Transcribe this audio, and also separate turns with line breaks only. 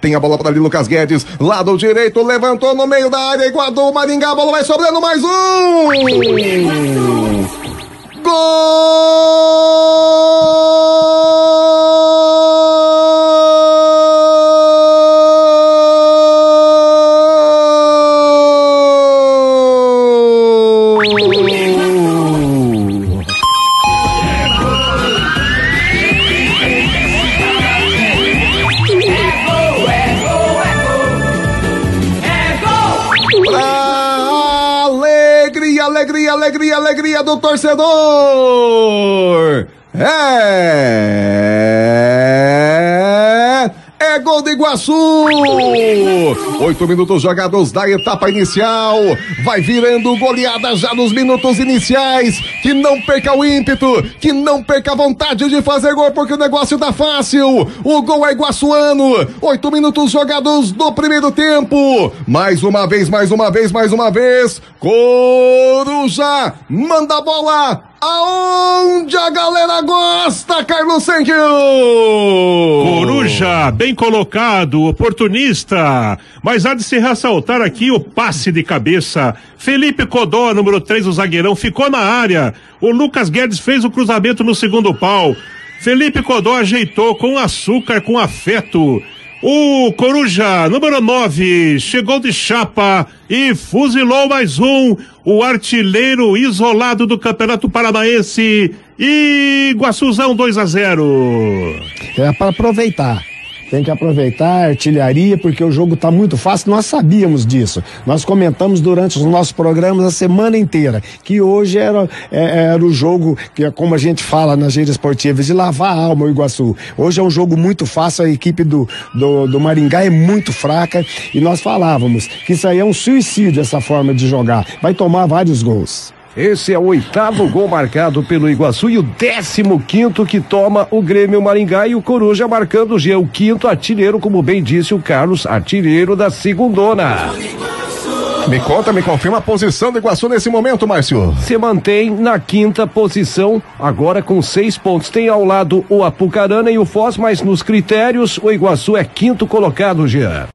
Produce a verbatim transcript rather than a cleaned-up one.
tem a bola para ali, Lucas Guedes, lado direito, levantou no meio da área, igualou o Maringá, a bola vai sobrando, mais um! Gol! Alegria, alegria, alegria do torcedor! É... É gol do Iguaçu! Oito minutos jogados da etapa inicial. Vai virando goleada já nos minutos iniciais. Que não perca o ímpeto, que não perca a vontade de fazer gol, porque o negócio tá fácil. O gol é iguaçuano. Oito minutos jogados do primeiro tempo. Mais uma vez, mais uma vez, mais uma vez. Coruja manda a bola aonde a galera gosta, Carlos Senquio!
Coruja, bem colocado, oportunista, mas há de se ressaltar aqui o passe de cabeça. Felipe Codó, número três, o zagueirão, ficou na área. O Lucas Guedes fez o cruzamento no segundo pau. Felipe Codó ajeitou com açúcar, com afeto. O Coruja, número nove, chegou de chapa e fuzilou mais um, o artilheiro isolado do Campeonato Paranaense, Iguaçuzão dois a zero.
É para aproveitar. Tem que aproveitar a artilharia, porque o jogo tá muito fácil, nós sabíamos disso. Nós comentamos durante os nossos programas a semana inteira, que hoje era, é, era o jogo, que é como a gente fala nas gírias esportivas, de lavar a alma o Iguaçu. Hoje é um jogo muito fácil, a equipe do, do, do Maringá é muito fraca, e nós falávamos que isso aí é um suicídio, essa forma de jogar. Vai tomar vários gols.
Esse é o oitavo gol marcado pelo Iguaçu e o décimo quinto que toma o Grêmio Maringá, e o Coruja marcando já o quinto artilheiro, como bem disse o Carlos, artilheiro da segundona.
Me conta, me confirma a posição do Iguaçu nesse momento, Márcio.
Se mantém na quinta posição, agora com seis pontos. Tem ao lado o Apucarana e o Foz, mas nos critérios o Iguaçu é quinto colocado, Jean.